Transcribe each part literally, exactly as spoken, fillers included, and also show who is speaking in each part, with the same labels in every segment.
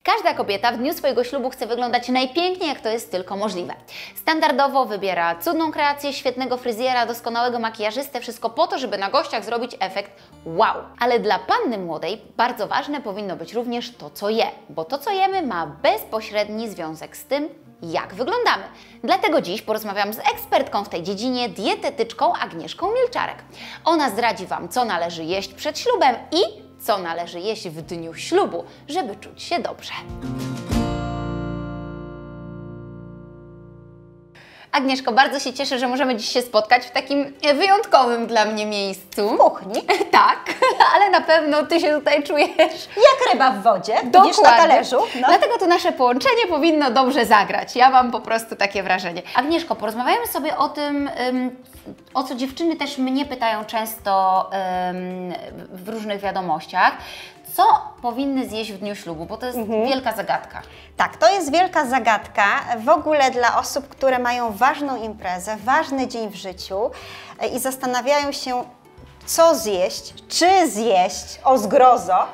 Speaker 1: Każda kobieta w dniu swojego ślubu chce wyglądać najpiękniej, jak to jest tylko możliwe. Standardowo wybiera cudną kreację, świetnego fryzjera, doskonałego makijażystę, wszystko po to, żeby na gościach zrobić efekt wow. Ale dla panny młodej bardzo ważne powinno być również to, co je, bo to, co jemy, ma bezpośredni związek z tym, jak wyglądamy. Dlatego dziś porozmawiam z ekspertką w tej dziedzinie, dietetyczką Agnieszką Milczarek. Ona zdradzi Wam, co należy jeść przed ślubem i co należy jeść w dniu ślubu, żeby czuć się dobrze. Agnieszko, bardzo się cieszę, że możemy dziś się spotkać w takim wyjątkowym dla mnie miejscu.
Speaker 2: W kuchni?
Speaker 1: Tak, ale na pewno Ty się tutaj czujesz
Speaker 2: jak ryba w wodzie,
Speaker 1: widzisz
Speaker 2: na talerzu. No.
Speaker 1: Dlatego to nasze połączenie powinno dobrze zagrać. Ja mam po prostu takie wrażenie. Agnieszko, porozmawiajmy sobie o tym, um, o co dziewczyny też mnie pytają często um, w różnych wiadomościach. Co powinny zjeść w dniu ślubu? Bo to jest mhm. wielka zagadka.
Speaker 2: Tak, to jest wielka zagadka w ogóle dla osób, które mają ważną imprezę, ważny dzień w życiu i zastanawiają się, co zjeść, czy zjeść, o zgrozo.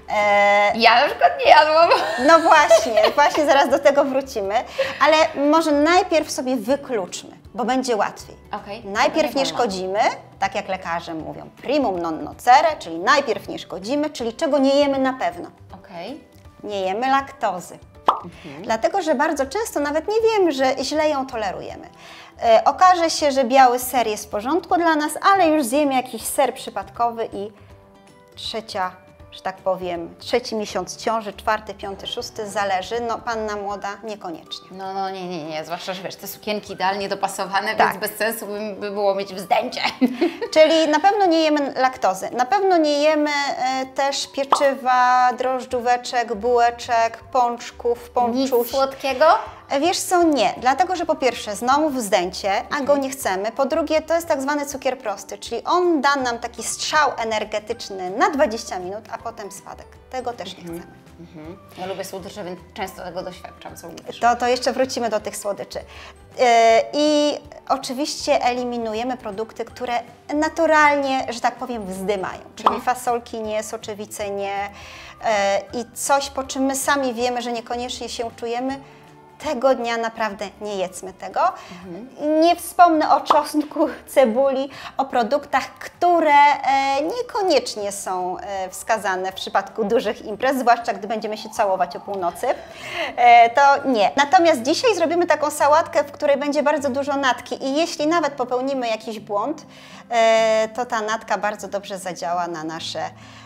Speaker 1: E... Ja na przykład nie jadłam.
Speaker 2: No właśnie, właśnie zaraz do tego wrócimy, ale może najpierw sobie wykluczmy, bo będzie łatwiej.
Speaker 1: Okay,
Speaker 2: najpierw nie, nie szkodzimy, tak jak lekarze mówią, primum non nocere, czyli najpierw nie szkodzimy, czyli czego nie jemy na pewno.
Speaker 1: Okay.
Speaker 2: Nie jemy laktozy. Mhm. Dlatego, że bardzo często nawet nie wiemy, że źle ją tolerujemy. E, okaże się, że biały ser jest w porządku dla nas, ale już zjemy jakiś ser przypadkowy i trzecia, że tak powiem, trzeci miesiąc ciąży, czwarty, piąty, szósty, zależy, no panna młoda niekoniecznie.
Speaker 1: No, no nie, nie, nie, zwłaszcza, że wiesz, te sukienki idealnie dopasowane,
Speaker 2: tak.
Speaker 1: Więc bez sensu by, by było mieć wzdęcie.
Speaker 2: Czyli na pewno nie jemy laktozy, na pewno nie jemy e, też pieczywa, drożdżóweczek, bułeczek, pączków, pączuś.
Speaker 1: Nic słodkiego?
Speaker 2: Wiesz co, nie, dlatego, że po pierwsze znowu wzdęcie, a mhm. go nie chcemy, po drugie to jest tak zwany cukier prosty, czyli on da nam taki strzał energetyczny na dwadzieścia minut, a potem spadek. Tego też nie
Speaker 1: mhm.
Speaker 2: chcemy.
Speaker 1: Mhm. Ja lubię słodycze, więc często tego doświadczam, co mówisz.
Speaker 2: To, to jeszcze wrócimy do tych słodyczy. Yy, I oczywiście eliminujemy produkty, które naturalnie, że tak powiem, wzdymają, czyli mhm. fasolki nie, soczewice nie yy, i coś, po czym my sami wiemy, że niekoniecznie się czujemy. Tego dnia naprawdę nie jedzmy tego. Mhm. Nie wspomnę o czosnku, cebuli, o produktach, które e, niekoniecznie są e, wskazane w przypadku dużych imprez, zwłaszcza gdy będziemy się całować o północy. E, to nie. Natomiast dzisiaj zrobimy taką sałatkę, w której będzie bardzo dużo natki i jeśli nawet popełnimy jakiś błąd, e, to ta natka bardzo dobrze zadziała na nasze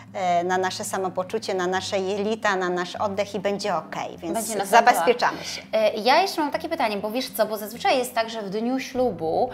Speaker 2: na nasze samopoczucie, na nasze jelita, na nasz oddech i będzie ok, więc będzie zabezpieczamy się.
Speaker 1: Ja jeszcze mam takie pytanie, bo wiesz co, bo zazwyczaj jest tak, że w dniu ślubu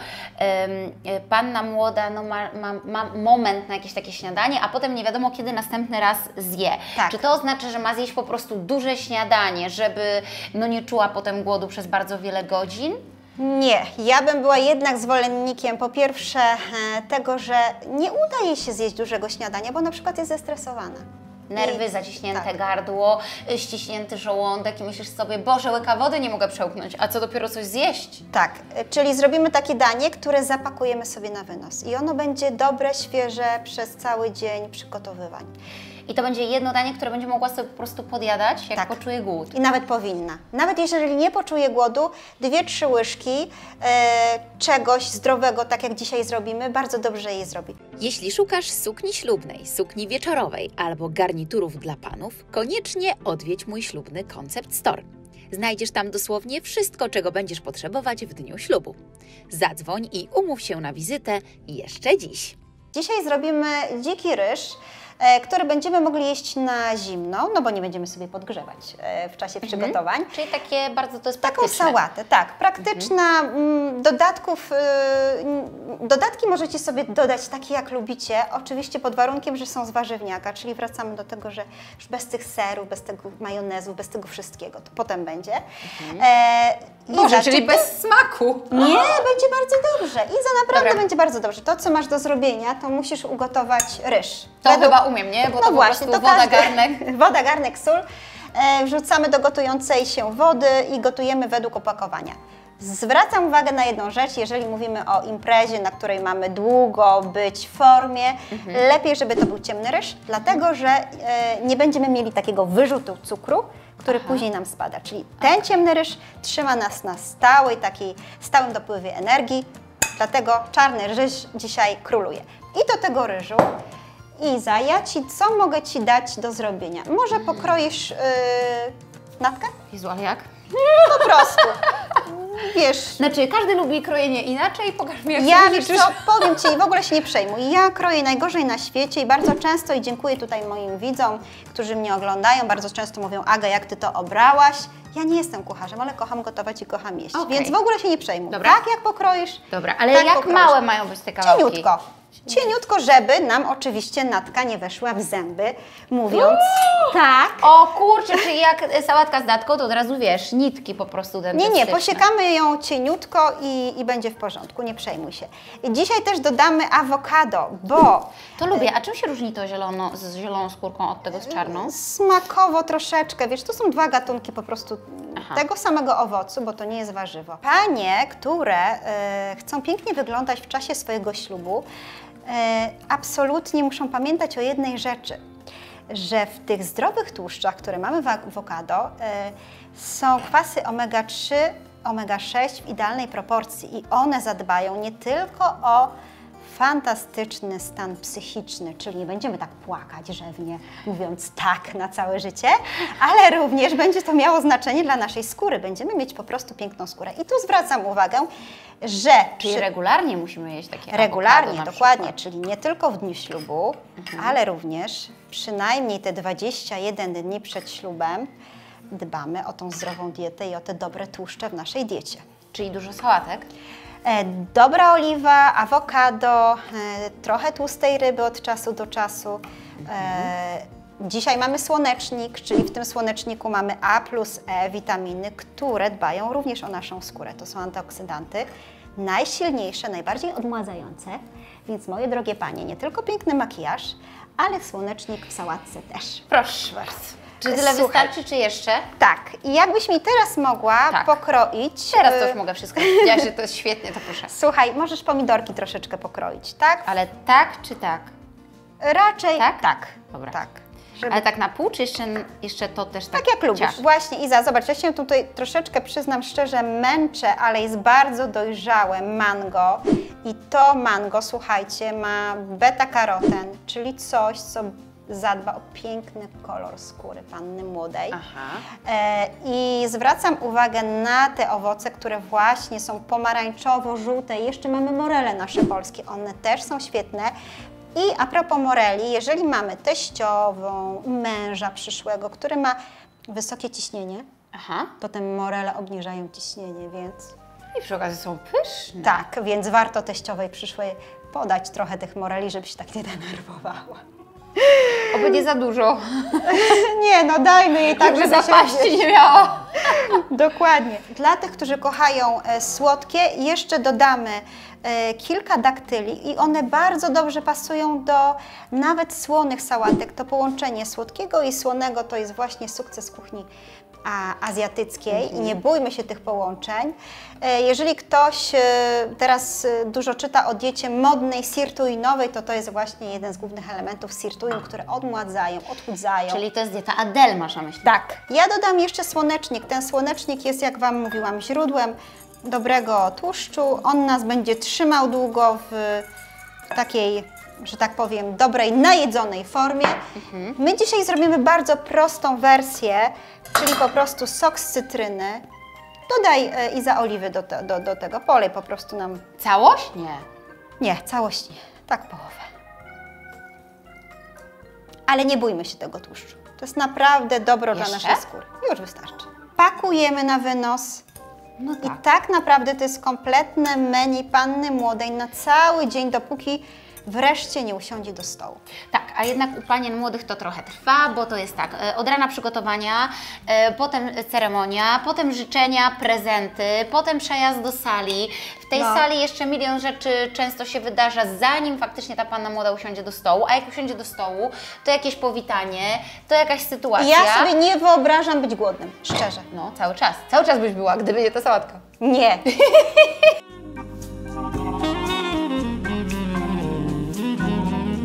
Speaker 1: um, panna młoda no, ma, ma, ma moment na jakieś takie śniadanie, a potem nie wiadomo kiedy następny raz zje.
Speaker 2: Tak.
Speaker 1: Czy to oznacza, że ma zjeść po prostu duże śniadanie, żeby no, nie czuła potem głodu przez bardzo wiele godzin?
Speaker 2: Nie, ja bym była jednak zwolennikiem po pierwsze tego, że nie uda jej się zjeść dużego śniadania, bo na przykład jest zestresowana.
Speaker 1: Nerwy, I, zaciśnięte tak. gardło, ściśnięty żołądek i myślisz sobie, Boże, łyka wody nie mogę przełknąć, a co dopiero coś zjeść?
Speaker 2: Tak, czyli zrobimy takie danie, które zapakujemy sobie na wynos i ono będzie dobre, świeże przez cały dzień przygotowywań.
Speaker 1: I to będzie jedno danie, które będzie mogła sobie po prostu podjadać, jak
Speaker 2: tak.
Speaker 1: poczuje głód.
Speaker 2: I nawet powinna. Nawet jeżeli nie poczuje głodu, dwie, trzy łyżki e, czegoś zdrowego, tak jak dzisiaj zrobimy, bardzo dobrze jej zrobi.
Speaker 3: Jeśli szukasz sukni ślubnej, sukni wieczorowej albo garniturów dla panów, koniecznie odwiedź mój ślubny Concept Store. Znajdziesz tam dosłownie wszystko, czego będziesz potrzebować w dniu ślubu. Zadzwoń i umów się na wizytę jeszcze dziś.
Speaker 2: Dzisiaj zrobimy dziki ryż, który będziemy mogli jeść na zimno, no bo nie będziemy sobie podgrzewać w czasie mhm. przygotowań.
Speaker 1: Czyli takie bardzo to jest
Speaker 2: Taką
Speaker 1: praktyczne.
Speaker 2: sałatę, tak, praktyczna. Mhm. Dodatków, dodatki możecie sobie dodać takie jak lubicie, oczywiście pod warunkiem, że są z warzywniaka, czyli wracamy do tego, że już bez tych serów, bez tego majonezu, bez tego wszystkiego, to potem będzie.
Speaker 1: Mhm. E, Boże, czyli bez smaku.
Speaker 2: Nie, będzie bardzo dobrze i za naprawdę Dobra. będzie bardzo dobrze. To, co masz do zrobienia, to musisz ugotować ryż.
Speaker 1: To Według... chyba umiem, nie? Bo
Speaker 2: no
Speaker 1: to
Speaker 2: właśnie,
Speaker 1: po
Speaker 2: to
Speaker 1: woda,
Speaker 2: każdy...
Speaker 1: garnek.
Speaker 2: Woda, garnek, sól. E, wrzucamy do gotującej się wody i gotujemy według opakowania. Zwracam uwagę na jedną rzecz, jeżeli mówimy o imprezie, na której mamy długo być w formie, mhm. lepiej, żeby to był ciemny ryż, dlatego że e, nie będziemy mieli takiego wyrzutu cukru, który
Speaker 1: Aha.
Speaker 2: później nam spada. Czyli ten ciemny ryż trzyma nas na stałej, takiej stałym dopływie energii, dlatego czarny ryż dzisiaj króluje. I do tego ryżu, Iza, ja Ci, co mogę Ci dać do zrobienia? Może pokroisz yy, natkę?
Speaker 1: Jezu, ale jak?
Speaker 2: Po prostu. Wiesz,
Speaker 1: Znaczy, każdy lubi krojenie inaczej, pokaż mi, jak
Speaker 2: ja
Speaker 1: się
Speaker 2: wiesz
Speaker 1: liczysz.
Speaker 2: co, powiem Ci, w ogóle się nie przejmuj. Ja kroję najgorzej na świecie i bardzo często, i dziękuję tutaj moim widzom, którzy mnie oglądają, bardzo często mówią: Aga, jak Ty to obrałaś? Ja nie jestem kucharzem, ale kocham gotować i kocham jeść,
Speaker 1: Okej.
Speaker 2: więc w ogóle się nie przejmuj.
Speaker 1: Dobra.
Speaker 2: Tak jak pokroisz,
Speaker 1: Dobra, ale
Speaker 2: tak
Speaker 1: jak
Speaker 2: pokroisz.
Speaker 1: małe mają być te kawałki?
Speaker 2: Cieniutko. Cieniutko, żeby nam oczywiście natka nie weszła w zęby, mówiąc tak.
Speaker 1: O kurczę, czyli jak sałatka z datką, to od razu wiesz, nitki po prostu
Speaker 2: Nie,
Speaker 1: dentystyczne.
Speaker 2: nie, posiekamy ją cieniutko i, i będzie w porządku, nie przejmuj się. I dzisiaj też dodamy awokado, bo
Speaker 1: To lubię. A czym się różni to zielono, z zieloną skórką od tego z czarną?
Speaker 2: smakowo troszeczkę, wiesz, to są dwa gatunki po prostu
Speaker 1: Aha.
Speaker 2: tego samego owocu, bo to nie jest warzywo. Panie, które e, chcą pięknie wyglądać w czasie swojego ślubu, e, absolutnie muszą pamiętać o jednej rzeczy, że w tych zdrowych tłuszczach, które mamy w awokado, e, są kwasy omega trzy, omega sześć w idealnej proporcji i one zadbają nie tylko o fantastyczny stan psychiczny, czyli nie będziemy tak płakać rzewnie, mówiąc tak na całe życie, ale również będzie to miało znaczenie dla naszej skóry. Będziemy mieć po prostu piękną skórę. I tu zwracam uwagę, że
Speaker 1: Czyli
Speaker 2: przy-
Speaker 1: regularnie musimy jeść takie
Speaker 2: regularnie,
Speaker 1: awokado na
Speaker 2: dokładnie,
Speaker 1: przykład.
Speaker 2: czyli nie tylko w dniu ślubu, ale również przynajmniej te dwadzieścia jeden dni przed ślubem dbamy o tą zdrową dietę i o te dobre tłuszcze w naszej diecie.
Speaker 1: Czyli dużo sałatek?
Speaker 2: E, Dobra oliwa, awokado, e, trochę tłustej ryby od czasu do czasu. E, dzisiaj mamy słonecznik, czyli w tym słoneczniku mamy A plus E, witaminy, które dbają również o naszą skórę. To są antyoksydanty, najsilniejsze, najbardziej odmładzające. Więc moje drogie panie, nie tylko piękny makijaż, ale słonecznik w sałatce też.
Speaker 1: Proszę bardzo. Czy tyle
Speaker 2: Słuchaj.
Speaker 1: wystarczy, czy jeszcze?
Speaker 2: Tak, i jakbyś mi teraz mogła
Speaker 1: Tak.
Speaker 2: pokroić...
Speaker 1: Teraz to
Speaker 2: e,
Speaker 1: już mogę wszystko. Ja się to jest świetnie, to proszę.
Speaker 2: Słuchaj, możesz pomidorki troszeczkę pokroić, tak?
Speaker 1: Ale tak czy tak?
Speaker 2: Raczej
Speaker 1: Tak?
Speaker 2: tak.
Speaker 1: Dobra.
Speaker 2: Tak. Żeby...
Speaker 1: Ale tak na pół, czy jeszcze, jeszcze to też tak
Speaker 2: Tak jak lubisz.
Speaker 1: ciach?
Speaker 2: Właśnie, Iza, zobacz, ja się tutaj troszeczkę, przyznam szczerze, męczę, ale jest bardzo dojrzałe mango. I to mango, słuchajcie, ma beta-karoten, czyli coś, co zadba o piękny kolor skóry panny młodej.
Speaker 1: Aha.
Speaker 2: E, I zwracam uwagę na te owoce, które właśnie są pomarańczowo-żółte. Jeszcze mamy morele nasze polskie, one też są świetne. I a propos moreli, jeżeli mamy teściową, męża przyszłego, który ma wysokie ciśnienie,
Speaker 1: Aha.
Speaker 2: to te morele obniżają ciśnienie, więc
Speaker 1: I przy okazji są pyszne.
Speaker 2: tak, więc warto teściowej przyszłej podać trochę tych moreli, żeby się tak nie denerwowała.
Speaker 1: Oby nie za dużo,
Speaker 2: Nie, no dajmy jej tak,
Speaker 1: żeby
Speaker 2: żeby się...
Speaker 1: zapaści nie miała.
Speaker 2: Dokładnie. Dla tych, którzy kochają e, słodkie, jeszcze dodamy e, kilka daktyli i one bardzo dobrze pasują do nawet słonych sałatek. To połączenie słodkiego i słonego to jest właśnie sukces kuchni a, azjatyckiej i nie bójmy się tych połączeń. E, jeżeli ktoś e, teraz e, dużo czyta o diecie modnej, sirtuinowej, to to jest właśnie jeden z głównych elementów sirtuin, które odmładzają, odchudzają.
Speaker 1: Czyli to jest dieta Adele, masz na myśli?
Speaker 2: Tak. Ja dodam jeszcze słonecznik. Ten słonecznik jest, jak Wam mówiłam, źródłem dobrego tłuszczu. On nas będzie trzymał długo w, w takiej, że tak powiem, dobrej, najedzonej formie.
Speaker 1: Mhm.
Speaker 2: My dzisiaj zrobimy bardzo prostą wersję, czyli po prostu sok z cytryny. Dodaj e, Iza oliwy do, te, do, do tego. Polej po prostu nam...
Speaker 1: Całość? Nie.
Speaker 2: Nie, całość nie. Tak połowę. Ale nie bójmy się tego tłuszczu. To jest naprawdę dobro
Speaker 1: Jeszcze?
Speaker 2: dla naszej skóry. Już wystarczy. Pakujemy na wynos.
Speaker 1: No
Speaker 2: I
Speaker 1: tak.
Speaker 2: tak naprawdę to jest kompletne menu panny młodej na cały dzień, dopóki wreszcie nie usiądzie do stołu.
Speaker 1: Tak, a jednak u panien młodych to trochę trwa, bo to jest tak, e, od rana przygotowania, e, potem ceremonia, potem życzenia, prezenty, potem przejazd do sali. W tej
Speaker 2: No.
Speaker 1: sali jeszcze milion rzeczy często się wydarza, zanim faktycznie ta panna młoda usiądzie do stołu, a jak usiądzie do stołu, to jakieś powitanie, to jakaś
Speaker 2: I
Speaker 1: sytuacja.
Speaker 2: ja sobie nie wyobrażam być głodnym, szczerze.
Speaker 1: No, cały czas. Cały czas byś była, gdyby nie ta sałatka.
Speaker 2: Nie.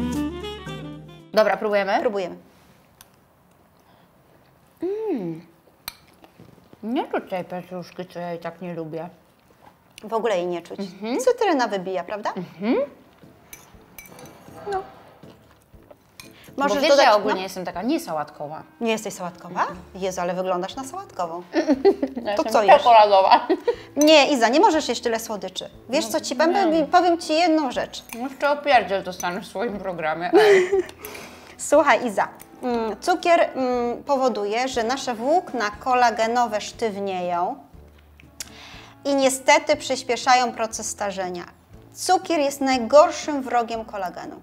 Speaker 1: Dobra, próbujemy?
Speaker 2: Próbujemy.
Speaker 1: Nie czuć tej pietruszki, co ja i tak nie lubię.
Speaker 2: W ogóle jej nie czuć. Cytryna wybija, prawda? No.
Speaker 1: Bo
Speaker 2: Możesz
Speaker 1: wiesz,
Speaker 2: dodać,
Speaker 1: że ja ogólnie
Speaker 2: no?
Speaker 1: jestem taka niesałatkowa.
Speaker 2: Nie jesteś sałatkowa? Jezu, ale wyglądasz na sałatkową.
Speaker 1: Ja
Speaker 2: To
Speaker 1: jestem
Speaker 2: co jesz?
Speaker 1: czekoladowa.
Speaker 2: Nie, Iza, nie możesz jeść tyle słodyczy. Wiesz co ci powiem? Powiem ci jedną rzecz.
Speaker 1: Jeszcze opierdziel dostanę w swoim programie. Ej.
Speaker 2: Słuchaj, Iza, mm, cukier mm, powoduje, że nasze włókna kolagenowe sztywnieją i niestety przyspieszają proces starzenia. Cukier jest najgorszym wrogiem kolagenu.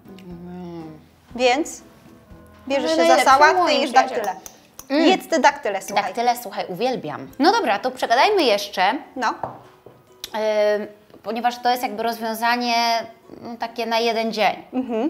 Speaker 2: Więc bierzesz
Speaker 1: Ale
Speaker 2: się za
Speaker 1: najlepszy
Speaker 2: sałatkę
Speaker 1: mój
Speaker 2: i jesz
Speaker 1: przyjaciel.
Speaker 2: daktyle. Jedz te daktyle, słuchaj.
Speaker 1: Daktyle, słuchaj, uwielbiam. No dobra, to przegadajmy jeszcze,
Speaker 2: No,
Speaker 1: yy, ponieważ to jest jakby rozwiązanie no, takie na jeden dzień.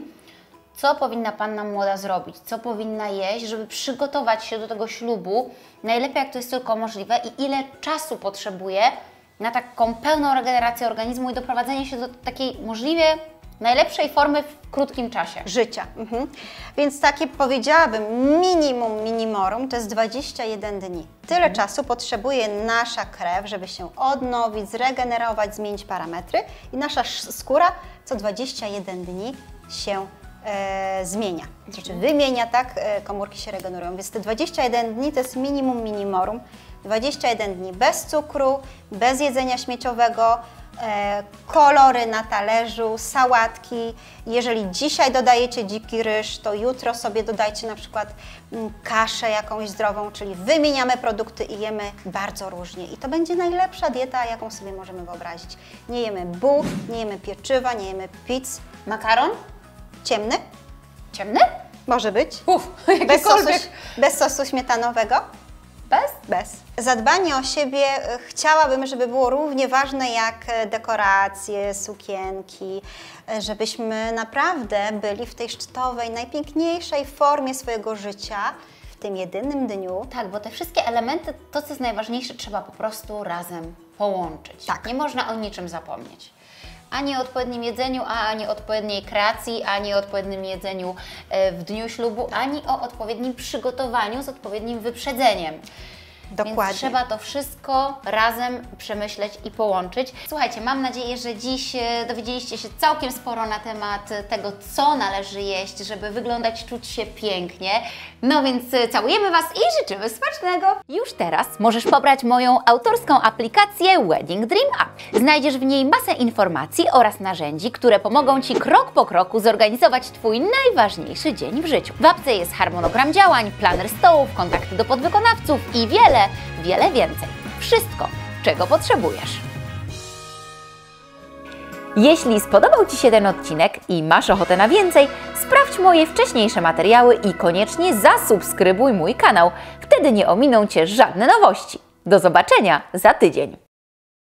Speaker 1: Co powinna panna młoda zrobić? Co powinna jeść, żeby przygotować się do tego ślubu? Najlepiej jak to jest tylko możliwe i ile czasu potrzebuje na taką pełną regenerację organizmu i doprowadzenie się do takiej możliwie najlepszej formy w krótkim czasie.
Speaker 2: życia. Mhm. Więc takie powiedziałabym minimum minimorum to jest dwadzieścia jeden dni. Tyle czasu potrzebuje nasza krew, żeby się odnowić, zregenerować, zmienić parametry i nasza sz- skóra co dwadzieścia jeden dni się e, zmienia. Znaczy wymienia, tak, e, komórki się regenerują. Więc te dwadzieścia jeden dni to jest minimum minimorum. dwadzieścia jeden dni bez cukru, bez jedzenia śmieciowego, e, kolory na talerzu, sałatki. Jeżeli dzisiaj dodajecie dziki ryż, to jutro sobie dodajcie na przykład mm, kaszę jakąś zdrową, czyli wymieniamy produkty i jemy bardzo różnie. I to będzie najlepsza dieta, jaką sobie możemy wyobrazić. Nie jemy buł, nie jemy pieczywa, nie jemy pizz.
Speaker 1: Makaron?
Speaker 2: Ciemny?
Speaker 1: Ciemny?
Speaker 2: Może być.
Speaker 1: Uf,
Speaker 2: Bez sosu,
Speaker 1: jakikolwiek.
Speaker 2: bez sosu śmietanowego?
Speaker 1: Bez?
Speaker 2: Bez. Zadbanie o siebie e, chciałabym, żeby było równie ważne jak e, dekoracje, sukienki, e, żebyśmy naprawdę byli w tej szczytowej, najpiękniejszej formie swojego życia w tym jedynym dniu.
Speaker 1: Tak, bo te wszystkie elementy, to co jest najważniejsze, trzeba po prostu razem połączyć.
Speaker 2: Tak.
Speaker 1: Nie można o niczym zapomnieć. Ani o odpowiednim jedzeniu, ani o odpowiedniej kreacji, ani o odpowiednim jedzeniu e, w dniu ślubu, ani o odpowiednim przygotowaniu z odpowiednim wyprzedzeniem.
Speaker 2: Dokładnie.
Speaker 1: Więc trzeba to wszystko razem przemyśleć i połączyć. Słuchajcie, mam nadzieję, że dziś e, dowiedzieliście się całkiem sporo na temat tego, co należy jeść, żeby wyglądać, czuć się pięknie. No więc e, całujemy Was i życzymy smacznego! Już teraz możesz pobrać moją autorską aplikację Wedding Dream App. Znajdziesz w niej masę informacji oraz narzędzi, które pomogą Ci krok po kroku zorganizować Twój najważniejszy dzień w życiu. W apce jest harmonogram działań, planer stołów, kontakty do podwykonawców i wiele wiele więcej. Wszystko, czego potrzebujesz. Jeśli spodobał Ci się ten odcinek i masz ochotę na więcej, sprawdź moje wcześniejsze materiały i koniecznie zasubskrybuj mój kanał. Wtedy nie ominą Cię żadne nowości. Do zobaczenia za tydzień.